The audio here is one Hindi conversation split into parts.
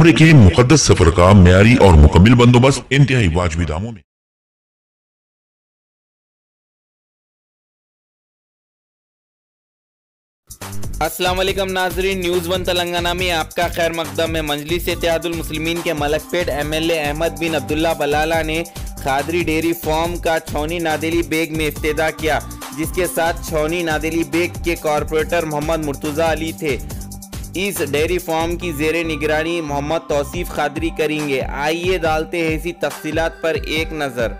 उम्र के मुकद्दस सफर का मेयारी और मुकम्मिल बंदोबस्त इंतहाई वाजिबी दामों में। अस्सलाम वालेकुम नाजरीन, न्यूज़ 1 तेलंगाना में आपका खैर मकदम है। मजलिस इत्तेहादुल मुस्लिमीन के मलकपेट MLA अहमद बिन अब्दुल्ला बलाला ने खादरी डेयरी फार्म का छौनी नादेली बेग में इफ्तिताह किया, जिसके साथ छौनी नादेली बेग के कॉरपोरेटर मोहम्मद मुर्तुजा अली थे। इस डेयरी फार्म की ज़ेरे निगरानी मोहम्मद तौसीफ खादरी करेंगे। आइए डालते हैं इसी तफसीलात पर एक नज़र।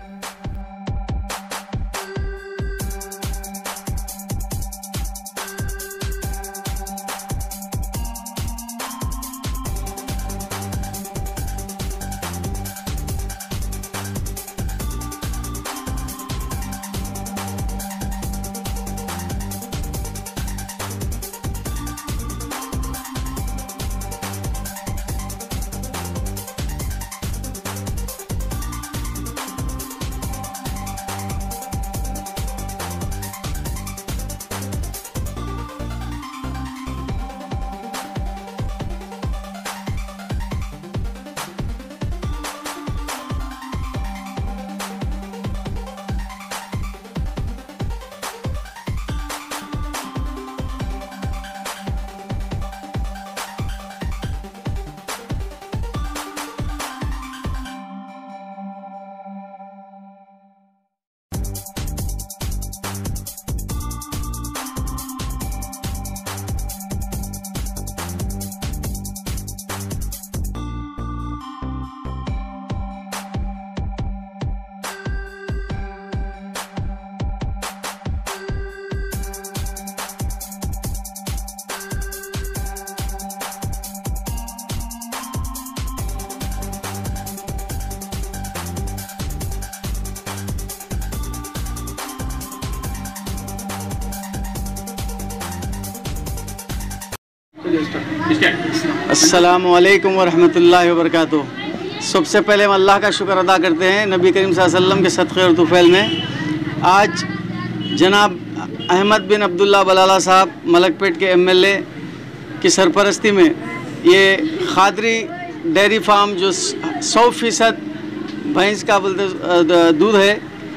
अस्सलामु अलैकुम वरहमतुल्लाहि वबरकातुहू। सबसे पहले हम अल्लाह का शुक्र अदा करते हैं नबी करीम सल्लल्लाहु अलैहि वसल्लम के सदक़े और तुफ़ैल में आज जनाब अहमद बिन अब्दुल्ला बलाला साहब मलकपेट के MLA की सरपरस्ती में ये खादरी डेयरी फार्म जो 100% भैंस का दूध है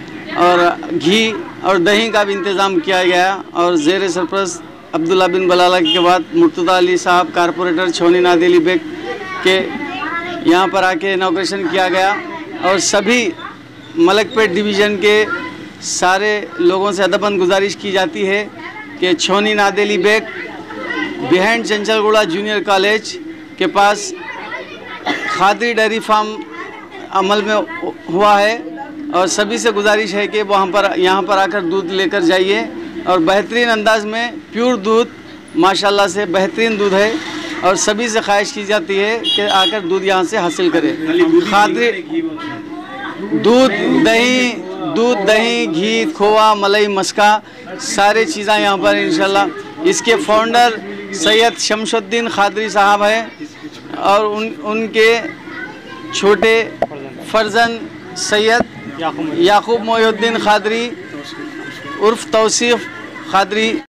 और घी और दही का भी इंतज़ाम किया गया और ज़ेर सरपरस्त अब्दुल्ला बिन बलाला के बाद मुर्तुज़ा अली साहब कारपोरेटर छौनी नादेली बेग के यहाँ पर आके इनॉग्रेशन किया गया और सभी मलकपेट डिवीज़न के सारे लोगों से अदबन गुजारिश की जाती है कि Chhauni Nadeli Baig behind Chanchalguda junior college के पास खादरी डेयरी फार्म अमल में हुआ है और सभी से गुजारिश है कि वहाँ यहाँ पर आकर दूध लेकर जाइए और बेहतरीन अंदाज में प्योर दूध माशाल्लाह से बेहतरीन दूध है और सभी से ख्वाहिश की जाती है कि आकर दूध यहाँ से हासिल करें। खादरी दूध दही घी खोआ मलाई मस्का सारे चीज़ें यहाँ पर इंशाल्लाह। इसके फाउंडर सैयद शमशुद्दीन खादरी साहब हैं और उनके छोटे फर्जन सैयद याकूब मोहुद्दीन खादरी उर्फ तौसीफ खादरी